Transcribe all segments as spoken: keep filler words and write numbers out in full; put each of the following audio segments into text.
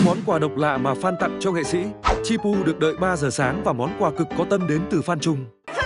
món quà độc lạ mà fan tặng cho nghệ sĩ. Chi Pu được đợi ba giờ sáng và món quà cực có tâm đến từ fan Trung.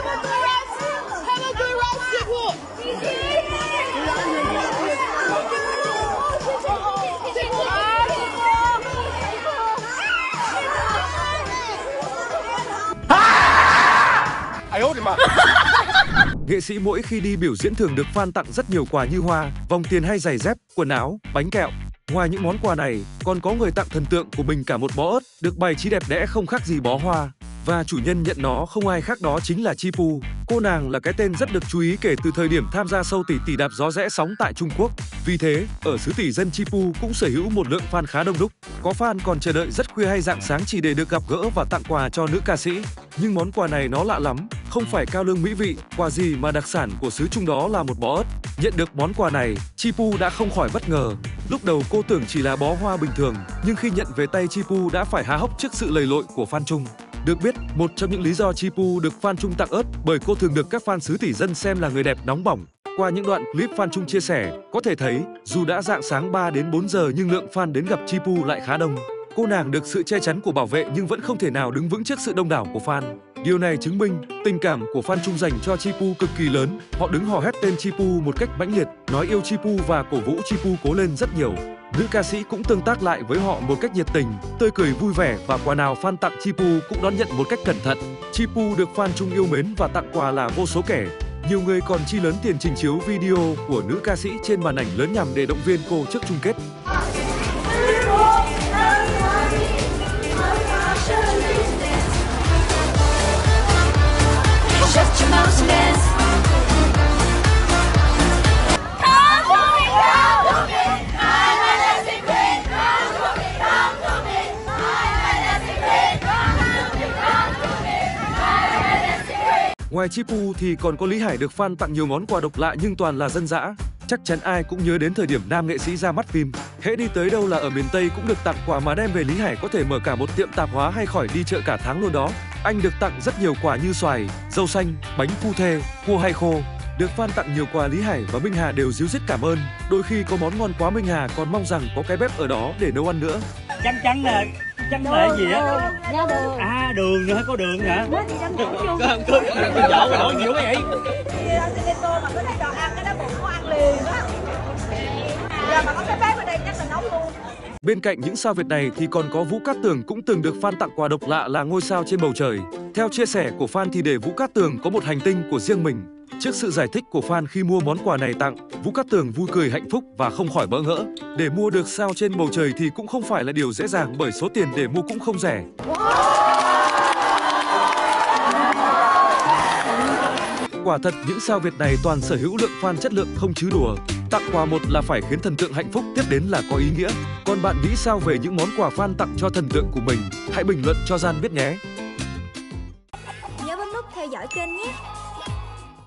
Nghệ sĩ mỗi khi đi biểu diễn thường được fan tặng rất nhiều quà như hoa, vòng tiền hay giày dép, quần áo, bánh kẹo. Ngoài những món quà này, còn có người tặng thần tượng của mình cả một bó ớt, được bày trí đẹp đẽ không khác gì bó hoa. Và chủ nhân nhận nó không ai khác đó chính là Chi Pu. Cô nàng là cái tên rất được chú ý kể từ thời điểm tham gia show Tỷ Tỷ Đạp Gió rẽ sóng tại Trung Quốc. Vì thế, ở xứ tỷ dân Chi Pu cũng sở hữu một lượng fan khá đông đúc. Có fan còn chờ đợi rất khuya hay rạng sáng chỉ để được gặp gỡ và tặng quà cho nữ ca sĩ. Nhưng món quà này nó lạ lắm, không phải cao lương mỹ vị, quà gì mà đặc sản của xứ Trung đó là một bó ớt. Nhận được món quà này, Chi Pu đã không khỏi bất ngờ. Lúc đầu cô tưởng chỉ là bó hoa bình thường, nhưng khi nhận về tay Chi Pu đã phải há hốc trước sự lầy lội của fan Trung. Được biết, một trong những lý do Chi Pu được fan Trung tặng ớt bởi cô thường được các fan xứ tỷ dân xem là người đẹp nóng bỏng. Qua những đoạn clip fan Trung chia sẻ, có thể thấy dù đã rạng sáng ba đến bốn giờ nhưng lượng fan đến gặp Chi Pu lại khá đông. Cô nàng được sự che chắn của bảo vệ nhưng vẫn không thể nào đứng vững trước sự đông đảo của fan. Điều này chứng minh tình cảm của fan Trung dành cho Chi Pu cực kỳ lớn. Họ đứng hò hét tên Chi Pu một cách mãnh liệt, nói yêu Chi Pu và cổ vũ Chi Pu cố lên rất nhiều. Nữ ca sĩ cũng tương tác lại với họ một cách nhiệt tình, tươi cười vui vẻ và quà nào fan tặng Chi Pu cũng đón nhận một cách cẩn thận. Chi Pu được fan Trung yêu mến và tặng quà là vô số kể. Nhiều người còn chi lớn tiền trình chiếu video của nữ ca sĩ trên màn ảnh lớn nhằm để động viên cô trước chung kết. Ngoài Chi Pu thì còn có Lý Hải được fan tặng nhiều món quà độc lạ nhưng toàn là dân dã. Chắc chắn ai cũng nhớ đến thời điểm nam nghệ sĩ ra mắt phim. Hễ đi tới đâu là ở miền Tây cũng được tặng quà mà đem về Lý Hải có thể mở cả một tiệm tạp hóa hay khỏi đi chợ cả tháng luôn đó. Anh được tặng rất nhiều quà như xoài, dâu xanh, bánh phu thê, cua hay khô. Được fan tặng nhiều quà, Lý Hải và Minh Hà đều ríu rít cảm ơn. Đôi khi có món ngon quá Minh Hà còn mong rằng có cái bếp ở đó để nấu ăn nữa. Chắn chắn là chắn là cái gì á? À, đường nữa, có đường hả? Cơm cơm chợ đổi nhiều quá vậy. Tô mà cái này đồ ăn cái đó bụng có ăn liền á. Giờ mà có cái bếp ở đây chắc là nấu luôn. Bên cạnh những sao Việt này thì còn có Vũ Cát Tường cũng từng được fan tặng quà độc lạ là ngôi sao trên bầu trời. Theo chia sẻ của fan thì để Vũ Cát Tường có một hành tinh của riêng mình. Trước sự giải thích của fan khi mua món quà này tặng, Vũ Cát Tường vui cười hạnh phúc và không khỏi bỡ ngỡ. Để mua được sao trên bầu trời thì cũng không phải là điều dễ dàng bởi số tiền để mua cũng không rẻ. Quả thật những sao Việt này toàn sở hữu lượng fan chất lượng không chứ đùa. Tặng quà một là phải khiến thần tượng hạnh phúc, tiếp đến là có ý nghĩa. Còn bạn nghĩ sao về những món quà fan tặng cho thần tượng của mình? Hãy bình luận cho Gian biết nhé!